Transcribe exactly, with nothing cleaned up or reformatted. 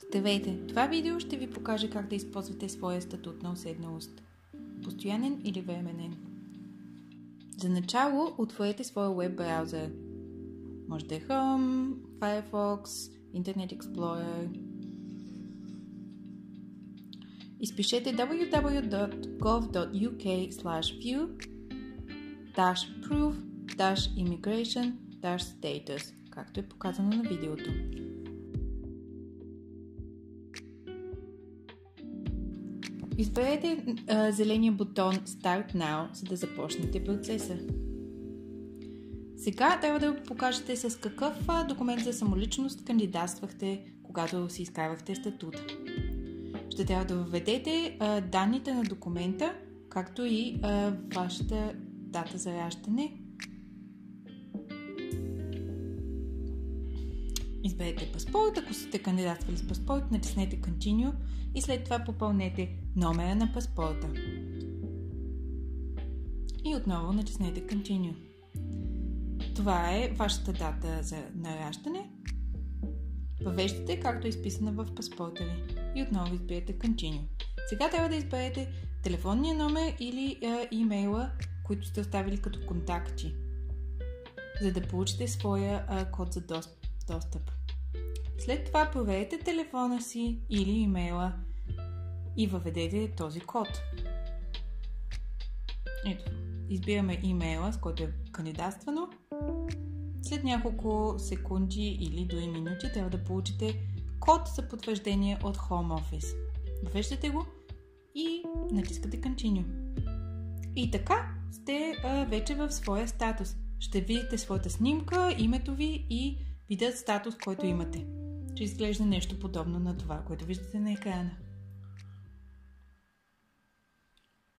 Здравейте! Това видео ще ви покаже как да използвате своя статут на уседналост. Постоянен или временен. За начало отворете своя веб браузър. Може да е Chrome, Firefox, Internet Explorer. Изпишете дабъл ю дабъл ю дабъл ю точка гов точка ю кей слаш вю даш пров даш имигрейшън даш стейтъс, както е показано на видеото. Изберете а, зеления бутон Start Now, за да започнете процеса. Сега трябва да покажете с какъв а, документ за самоличност кандидатствахте, когато си изкарвахте статут. Ще трябва да въведете а, данните на документа, както и а, вашата дата за раждане. Изберете паспорт, ако сте кандидатствали с паспорт, натиснете Continue и след това попълнете номера на паспорта. И отново натиснете Continue. Това е вашата дата за нараждане. Въвеждате както е изписана в паспорта ви. И отново изберете Continue. Сега трябва да изберете телефонния номер или а, имейла, които сте оставили като контакти, за да получите своя а, код за достъп. След това проверете телефона си или имейла и въведете този код. Ето, избираме имейла, с който е кандидатствано. След няколко секунди или дори минути трябва да получите код за потвърждение от Home Office. Въвеждате го и натискате Continue. И така сте а, вече в своя статус. Ще видите своята снимка, името ви и видът статус, който имате. Че изглежда нещо подобно на това, което виждате на екрана.